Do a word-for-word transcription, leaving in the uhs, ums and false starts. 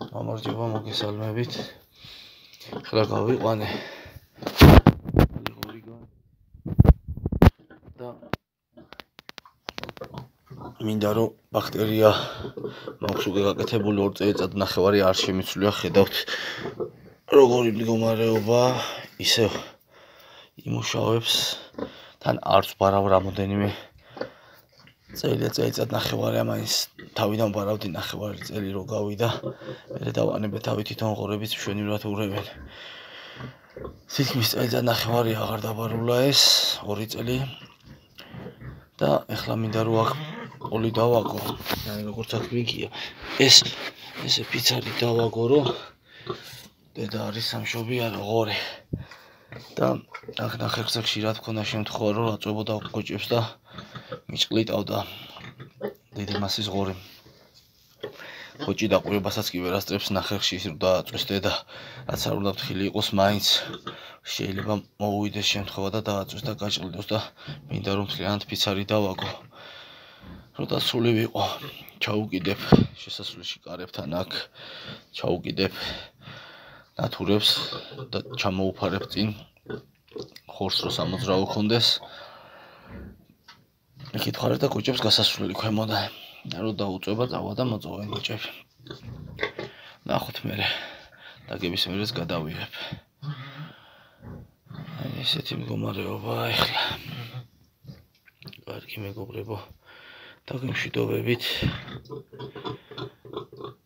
გამარჯობა მოგესალმებით. ახლა გავიყვანე და მინდა რომ ბაქტერია მაქვს უკვე გაკეთებული ორ წელიწად ნახევარი არ შემიცვლია, ხედავთ როგორი მდგომარეობა, ისევ იმუშავებს, თან არც ვბარავ რამოდენიმე წელი წელიწად ნახევარი, ამაინც თავიდან ვბარავდი ნახევარი წელი რო გავიდა, მერე დავანებე თავი თვითონ ღორებიც მშვენივრად ურევენ. თითქმის წელიწად ნახევარი აღარ დაბარულა ეს ორი წელი და ეხლა მინდა რომ აქ პოლი დავაგო, يعني როგორც აქ მიგია, ეს ესე ფიცარი დავაგო, რომ დედა არის სამშობი არა ღორე. და აქ ნახევრზე ხშირად მქონდა შემთხვევა, რომ აწვებოდა კოჭებს და მიჭყლიტავდა დედამასის ღორი. კოჭი დაყვებასაც კი ვერ ასწრებს ნახევრში ის რომ დააწვის დედა, რაც არ უნდა ფრთხილი იყოს, მაინც შეიძლება მოუვიდეს შემთხვევა და დააწვის და გაჭყლიტოს და მინდა რომ მთლიანად ფიცარი დავაგო. როდა სული ვიყო, ჩაუკიდებ შესასვლელში კარებთან აქ, ჩაუკიდებ ნათურებს და ჩამოუფარებ წინ ხორს რო სამოძრაო ქონდეს. მეკითხარებ და კოჭებს გასასვლელი ქვემოდან. რო დაუწובה წავა და მოწოვენ კოჭები. ნახოთ მერე დაგების მერეც გადავიღებ. აი ესეთი მდგომარეობა ახლა. კარგი მეგობრებო, დაგემშვიდობებით.